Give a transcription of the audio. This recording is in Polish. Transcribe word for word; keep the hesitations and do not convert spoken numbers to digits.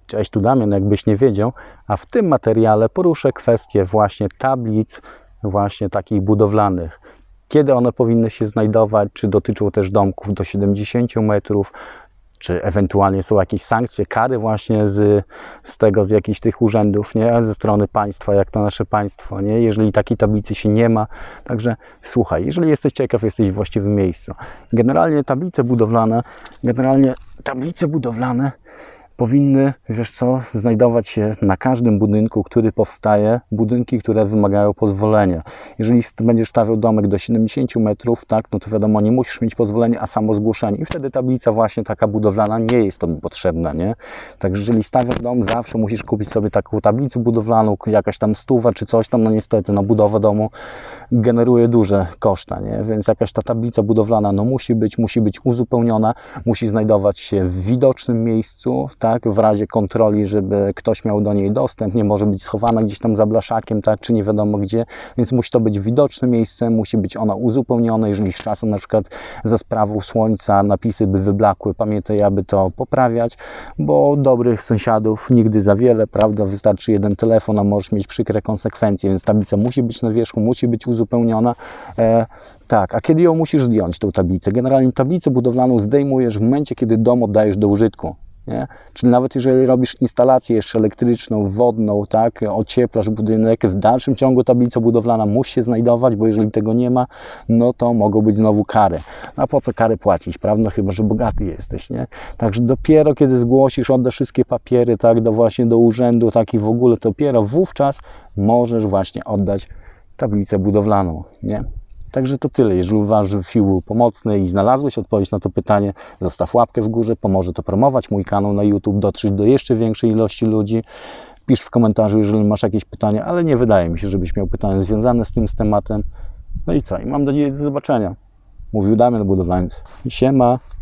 Cześć, tu Damian, jakbyś nie wiedział, a w tym materiale poruszę kwestię właśnie tablic, właśnie takich budowlanych. Kiedy one powinny się znajdować, czy dotyczą też domków do siedemdziesięciu metrów, czy ewentualnie są jakieś sankcje, kary właśnie z, z tego, z jakichś tych urzędów, nie? Ze strony państwa, jak to nasze państwo, nie? Jeżeli takiej tablicy się nie ma. Także słuchaj, jeżeli jesteś ciekaw, jesteś w właściwym miejscu. Generalnie tablice budowlane, generalnie tablice budowlane powinny, wiesz co, znajdować się na każdym budynku, który powstaje, budynki, które wymagają pozwolenia. Jeżeli będziesz stawiał domek do siedemdziesięciu metrów, tak, no to wiadomo, nie musisz mieć pozwolenia, a samo zgłoszenie. I wtedy tablica właśnie taka budowlana nie jest tobie potrzebna, nie? Także jeżeli stawiasz dom, zawsze musisz kupić sobie taką tablicę budowlaną, jakaś tam stuwa czy coś tam, no niestety, no budowa domu generuje duże koszta, nie? Więc jakaś ta tablica budowlana, no musi być, musi być uzupełniona, musi znajdować się w widocznym miejscu, tak? Tak, w razie kontroli, żeby ktoś miał do niej dostęp, nie może być schowana gdzieś tam za blaszakiem, tak, czy nie wiadomo gdzie, więc musi to być widoczne miejsce, musi być ona uzupełniona, jeżeli z czasem na przykład za sprawą słońca napisy by wyblakły, pamiętaj, aby to poprawiać, bo dobrych sąsiadów nigdy za wiele, prawda, wystarczy jeden telefon, a możesz mieć przykre konsekwencje, więc tablica musi być na wierzchu, musi być uzupełniona, e, tak, a kiedy ją musisz zdjąć, tą tablicę? Generalnie tablicę budowlaną zdejmujesz w momencie, kiedy dom oddajesz do użytku. Nie? Czyli nawet jeżeli robisz instalację jeszcze elektryczną, wodną, tak, ocieplasz budynek, w dalszym ciągu tablica budowlana musi się znajdować, bo jeżeli tego nie ma, no to mogą być znowu kary. A po co kary płacić, prawda? Chyba że bogaty jesteś, nie? Także dopiero kiedy zgłosisz, oddasz wszystkie papiery, tak, do właśnie do urzędu, tak i w ogóle, dopiero wówczas możesz właśnie oddać tablicę budowlaną, nie? Także to tyle. Jeżeli uważasz, że film był pomocny i znalazłeś odpowiedź na to pytanie, zostaw łapkę w górze, pomoże to promować mój kanał na YouTube, dotrzeć do jeszcze większej ilości ludzi. Pisz w komentarzu, jeżeli masz jakieś pytania, ale nie wydaje mi się, żebyś miał pytania związane z tym z tematem. No i co? I mam nadzieję do zobaczenia. Mówił Damian Budowlańc. Siema!